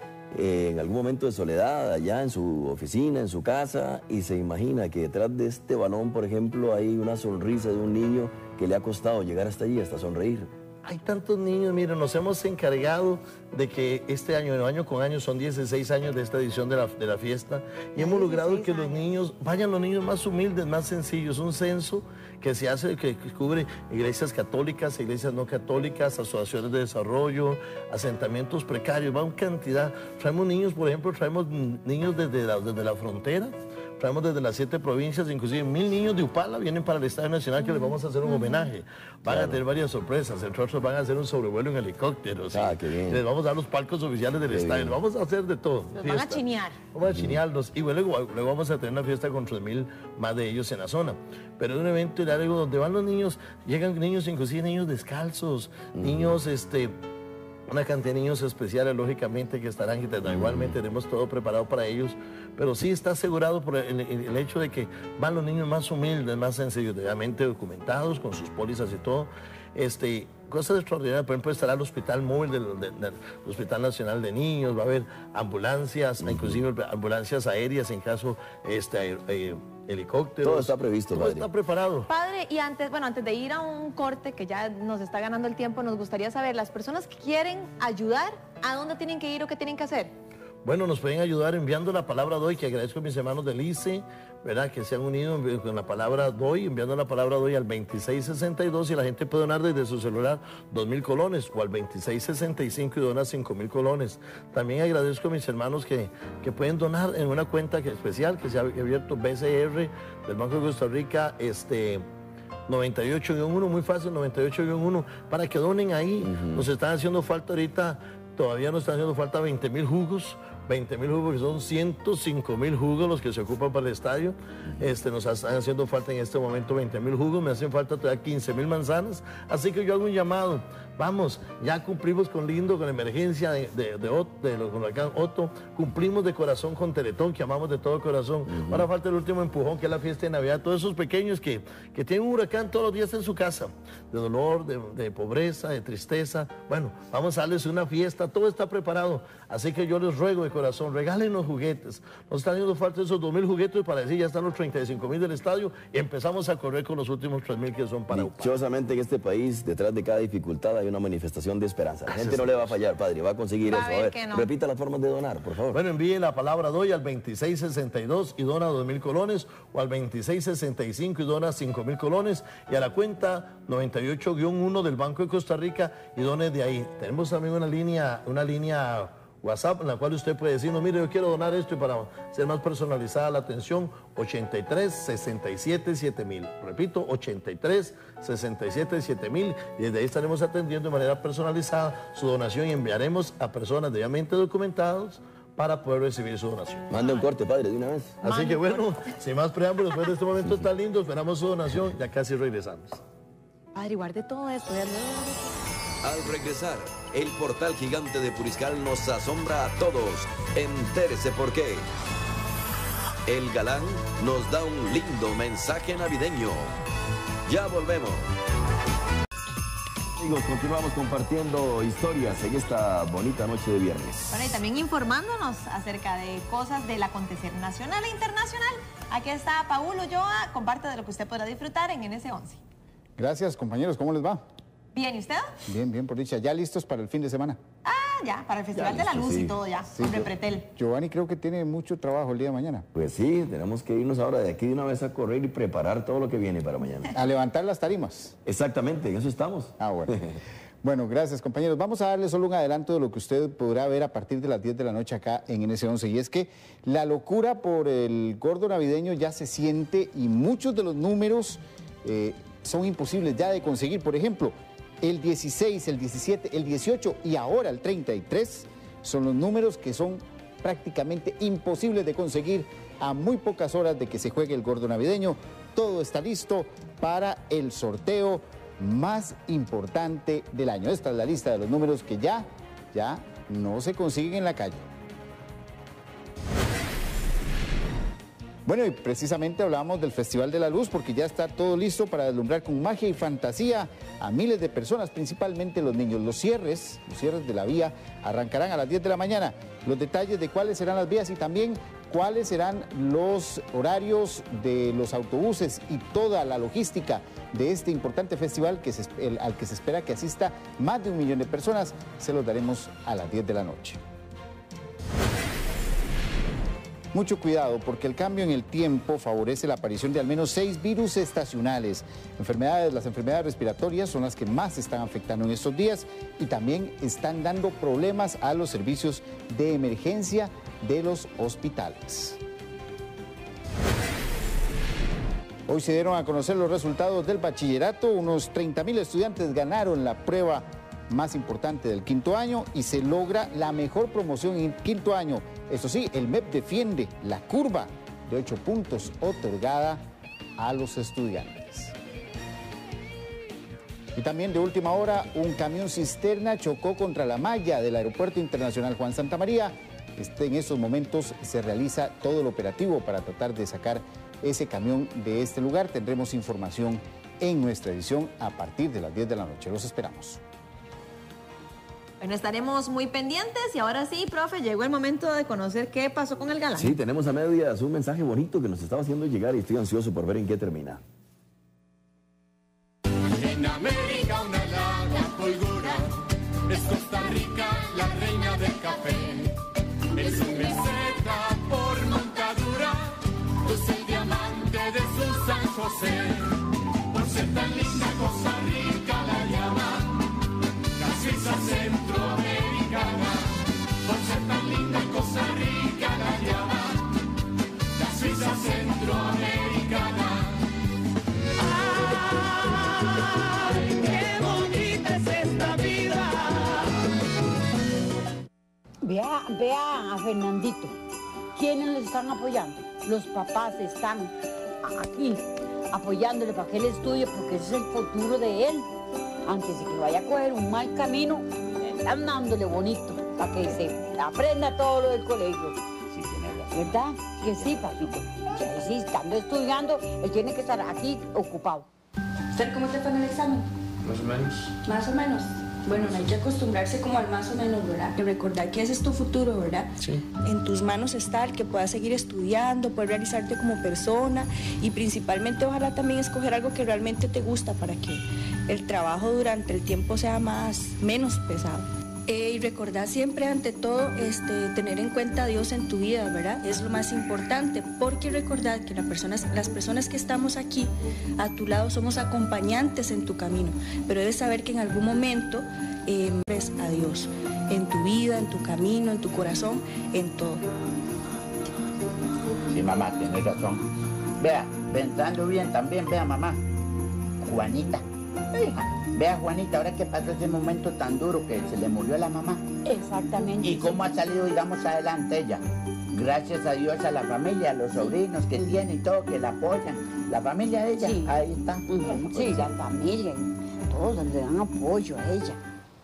eh, en algún momento de soledad, allá en su oficina, en su casa, y se imagina que detrás de este balón, por ejemplo, hay una sonrisa de un niño que le ha costado llegar hasta allí, hasta sonreír. Hay tantos niños, miren, nos hemos encargado de que este año, año con año, son dieciséis años de esta edición de la, de la fiesta, y hemos logrado que los niños, vayan los niños más humildes, más sencillos, un censo que se hace, que, que cubre iglesias católicas, iglesias no católicas, asociaciones de desarrollo, asentamientos precarios, va una cantidad. Traemos niños, por ejemplo, traemos niños desde la, desde la frontera, traemos desde las siete provincias, inclusive mil niños de Upala vienen para el Estadio Nacional que les vamos a hacer un homenaje. Van a tener varias sorpresas, entre otros van a hacer un sobrevuelo en helicóptero. ¿sí? Ah, qué bien. Les vamos a dar los palcos oficiales del Qué estadio, bien. les vamos a hacer de todo. Los van a fiesta. chinear. Vamos a chinearlos y luego, luego vamos a tener una fiesta con tres mil más de ellos en la zona. Pero es un evento largo donde van los niños, llegan niños, inclusive niños descalzos, niños, este, una cantidad de niños especiales, lógicamente, que estarán, que tendrán- igualmente tenemos todo preparado para ellos, pero sí está asegurado por el, el- el hecho de que van los niños más humildes, más sencillos, debidamente documentados, con sus pólizas y todo. Este, cosas extraordinarias, por ejemplo, estará el hospital móvil del, del- del Hospital Nacional de Niños, va a haber ambulancias, inclusive ambulancias aéreas en caso este, eh, helicópteros. Todo está previsto, Todo padre. está preparado. Padre, y antes, bueno, antes de ir a un corte que ya nos está ganando el tiempo, nos gustaría saber, las personas que quieren ayudar, ¿a dónde tienen que ir o qué tienen que hacer? Bueno, nos pueden ayudar enviando la palabra doy, que agradezco a mis hermanos del I C E, ¿verdad? Que se han unido envi- con la palabra doy, enviando la palabra doy al veintiséis sesenta y dos y la gente puede donar desde su celular dos mil colones o al veintiséis sesenta y cinco y dona cinco mil colones. También agradezco a mis hermanos que, que pueden donar en una cuenta que, especial que se ha abierto B C R del Banco de Costa Rica, este... noventa y ocho guion uno, muy fácil, noventa y ocho guion uno, para que donen ahí. Nos están haciendo falta ahorita, todavía nos están haciendo falta veinte mil jugos, veinte mil jugos, que son ciento cinco mil jugos los que se ocupan para el estadio. Este, nos están haciendo falta en este momento veinte mil jugos, me hacen falta todavía quince mil manzanas. Así que yo hago un llamado, Vamos, ya cumplimos con Lindo, con la emergencia de, de, de, Ot, de los huracán Otto, cumplimos de corazón con Teletón, que amamos de todo corazón. Uh-huh. Ahora falta el último empujón, que es la fiesta de Navidad. Todos esos pequeños que, que tienen un huracán todos los días en su casa, de dolor, de, de pobreza, de tristeza. Bueno, vamos a darles una fiesta, todo está preparado. Así que yo les ruego de corazón, regalen los juguetes. Nos están haciendo falta esos dos mil juguetes para decir, ya están los treinta y cinco mil del estadio, y empezamos a correr con los últimos tres mil que son para U P A. Dichosamente en este país, detrás de cada dificultad hay una manifestación de esperanza. La gente no le va a fallar, padre, va a conseguir va eso. A ver, a ver, no. repita las formas de donar, por favor. Bueno, envíe la palabra doy al veintiséis sesenta y dos y dona dos mil colones, o al veintiséis sesenta y cinco y dona cinco mil colones, y a la cuenta noventa y ocho guion uno del Banco de Costa Rica y done de ahí. Tenemos también una línea, una línea WhatsApp en la cual usted puede decirnos, mire, yo quiero donar esto, y para ser más personalizada la atención, ochenta y tres sesenta y siete siete mil. Repito, ochenta y tres sesenta y siete siete mil, y desde ahí estaremos atendiendo de manera personalizada su donación y enviaremos a personas debidamente documentadas para poder recibir su donación. Mande un corte, padre, de una vez. Así Mande que bueno, sin más preámbulos, después de este momento tan lindo, esperamos su donación, ya casi regresamos. Padre, guarde todo esto, ya no... Al regresar, el portal gigante de Puriscal nos asombra a todos. Entérese por qué. El galán nos da un lindo mensaje navideño. Ya volvemos. Amigos, continuamos compartiendo historias en esta bonita noche de viernes. Bueno, y también informándonos acerca de cosas del acontecer nacional e internacional. Aquí está Paul Ulloa, comparte de lo que usted podrá disfrutar en N S once. Gracias, compañeros, ¿cómo les va? Bien, ¿y usted? Bien, bien, por dicha. ¿Ya listos para el fin de semana? Ah, ya, para el Festival de la Luz, sí. Y todo ya, sí, hombre, yo, Pretel. Giovanni creo que tiene mucho trabajo el día de mañana. Pues sí, tenemos que irnos ahora de aquí de una vez a correr y preparar todo lo que viene para mañana. A levantar las tarimas. Exactamente, en eso estamos. Ah, bueno. Bueno, gracias, compañeros. Vamos a darle solo un adelanto de lo que usted podrá ver a partir de las diez de la noche acá en N S once. Y es que la locura por el gordo navideño ya se siente y muchos de los números eh, son imposibles ya de conseguir. Por ejemplo, el dieciséis, el diecisiete, el dieciocho y ahora el treinta y tres son los números que son prácticamente imposibles de conseguir a muy pocas horas de que se juegue el gordo navideño. Todo está listo para el sorteo más importante del año. Esta es la lista de los números que ya, ya no se consiguen en la calle. Bueno, y precisamente hablábamos del Festival de la Luz porque ya está todo listo para deslumbrar con magia y fantasía a miles de personas, principalmente los niños. Los cierres, los cierres de la vía arrancarán a las diez de la mañana. Los detalles de cuáles serán las vías y también cuáles serán los horarios de los autobuses y toda la logística de este importante festival que se, el, al que se espera que asista más de un millón de personas, se los daremos a las diez de la noche. Mucho cuidado porque el cambio en el tiempo favorece la aparición de al menos seis virus estacionales. Enfermedades, las enfermedades respiratorias son las que más se están afectando en estos días y también están dando problemas a los servicios de emergencia de los hospitales. Hoy se dieron a conocer los resultados del bachillerato. Unos treinta mil estudiantes ganaron la prueba más importante del quinto año y se logra la mejor promoción en quinto año. Eso sí, el M E P defiende la curva de ocho puntos otorgada a los estudiantes. Y también de última hora, un camión cisterna chocó contra la malla del Aeropuerto Internacional Juan Santamaría. Este, en estos momentos se realiza todo el operativo para tratar de sacar ese camión de este lugar. Tendremos información en nuestra edición a partir de las diez de la noche. Los esperamos. Bueno, estaremos muy pendientes y ahora sí, profe, llegó el momento de conocer qué pasó con el galán. Sí, tenemos a medias un mensaje bonito que nos estaba haciendo llegar y estoy ansioso por ver en qué termina. En América una larga fulgura, es Costa Rica la reina del café. Es un meseta por montadura, luce el diamante de su San José. Por ser tan linda Costa Rica la llama Suiza centroamericana, por ser tan linda Costa Rica la llama la Suiza centroamericana. ¡Ay, qué bonita es esta vida! Vea, vea a Fernandito. ¿Quiénes le están apoyando? Los papás están aquí apoyándole para que él estudie porque ese es el futuro de él. antes de que vaya a coger un mal camino, dándole bonito, para que se aprenda todo lo del colegio. Sí, tiene razón. ¿Verdad? Que sí, papito. Que sí, estando estudiando, él tiene que estar aquí ocupado. ¿Usted cómo te fue en el examen? Más o menos. Más o menos. Bueno, no hay que acostumbrarse como al más o menos, ¿verdad? Y recordar que ese es tu futuro, ¿verdad? Sí. En tus manos está el que puedas seguir estudiando, poder realizarte como persona y principalmente ojalá también escoger algo que realmente te gusta para que el trabajo durante el tiempo sea más, menos pesado. Eh, y recordar siempre, ante todo, este, tener en cuenta a Dios en tu vida, ¿verdad? Es lo más importante, porque recordar que la personas, las personas que estamos aquí a tu lado somos acompañantes en tu camino, pero debes saber que en algún momento eh, ves a Dios en tu vida, en tu camino, en tu corazón, en todo. Sí, mamá, tienes razón. Vea, pensando bien también, vea, mamá, Juanita. Hija, vea, Juanita, ahora que pasó ese momento tan duro que se le murió a la mamá. Exactamente. ¿Y cómo ha salido, digamos, adelante ella? Gracias a Dios, a la familia, a los sobrinos que tiene y todo, que la apoyan. La familia de ella, Sí. ahí está. Sí, la familia, todos le dan apoyo a ella.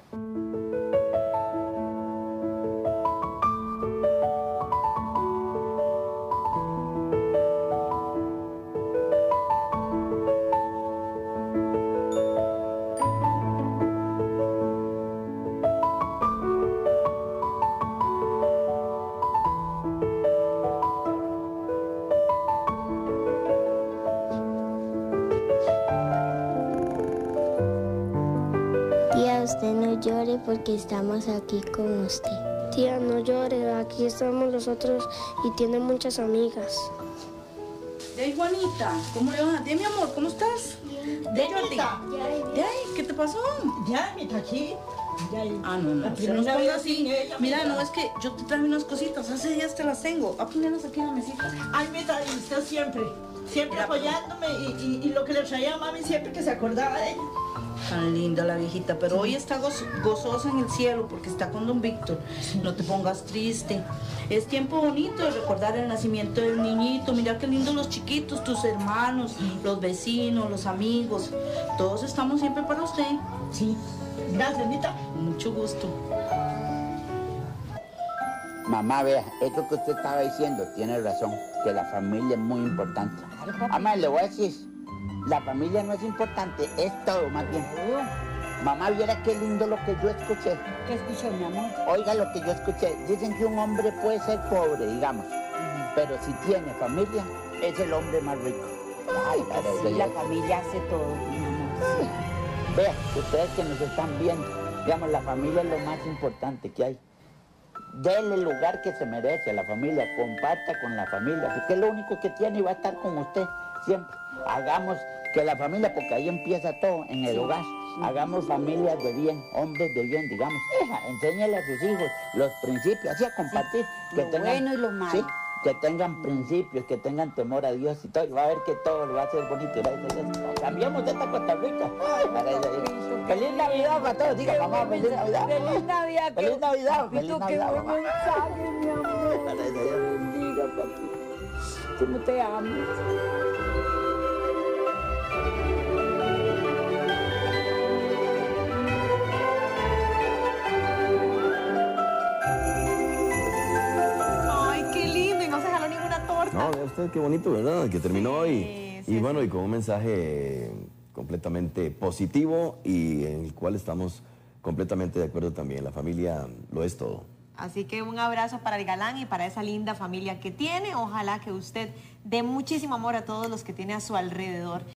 Tía, usted no llore porque estamos aquí con usted. Tía, no llore, aquí estamos nosotros y tiene muchas amigas. Hey, Juanita, ¿cómo le va? Bien, mi amor, ¿cómo estás? De Jordi. ¿De ahí? ¿Qué te pasó? Ya, mi aquí. Ya, Ah, no, no, la se nos primera ponga vez así. sin ella, Mira, mira. no, es que yo te traje unas cositas, hace días te las tengo. Voy a ponerlas aquí en la mesita. Ay, mira, y usted siempre, siempre apoyándome y, y, y lo que le traía a mami siempre que se acordaba de ella. Tan linda la viejita, pero hoy está goz- gozosa en el cielo porque está con don Víctor. No te pongas triste. Es tiempo bonito de recordar el nacimiento del niñito. Mira qué lindos los chiquitos, tus hermanos, los vecinos, los amigos. Todos estamos siempre para usted. Sí. Gracias, Anita. Mucho gusto. Mamá, vea, eso que usted estaba diciendo, tiene razón, que la familia es muy importante. Mamá, le voy a decir, la familia no es importante, es todo más bien. Mamá, viera qué lindo lo que yo escuché. ¿Qué escuchó, mi amor? Oiga lo que yo escuché. Dicen que un hombre puede ser pobre, digamos, pero si tiene familia, es el hombre más rico. Ay, Sí, la familia hace todo, mi amor. Vea, ustedes que nos están viendo, digamos, la familia es lo más importante que hay. Dele el lugar que se merece a la familia, comparta con la familia, porque es lo único que tiene y va a estar con usted siempre. Hagamos que la familia, porque ahí empieza todo, en el Sí. hogar. Hagamos familias de bien, hombres de bien, digamos. Hija, enséñale a sus hijos los principios, así a compartir. que lo bueno y lo malo. sí, que tengan principios, que tengan temor a Dios y todo. Y va a ver que todo lo va a ser bonito. Gracias a Dios. Cambiamos de esta Costa Rica. Gracias a Dios. Feliz Navidad para todos. Diga, mamá, feliz Navidad. Feliz Navidad. Feliz Navidad. Feliz Papito, qué Navidad, buen mamá. mensaje, mi amor. Gracias a Dios. Bendiga, papi. Cómo te amo. Ay, qué lindo, y no se jaló ninguna torta. No, vea usted qué bonito, ¿verdad? Que terminó y, sí, y bueno, y con un mensaje completamente positivo y en el cual estamos completamente de acuerdo también. La familia lo es todo. Así que un abrazo para el galán y para esa linda familia que tiene. Ojalá que usted dé muchísimo amor a todos los que tiene a su alrededor.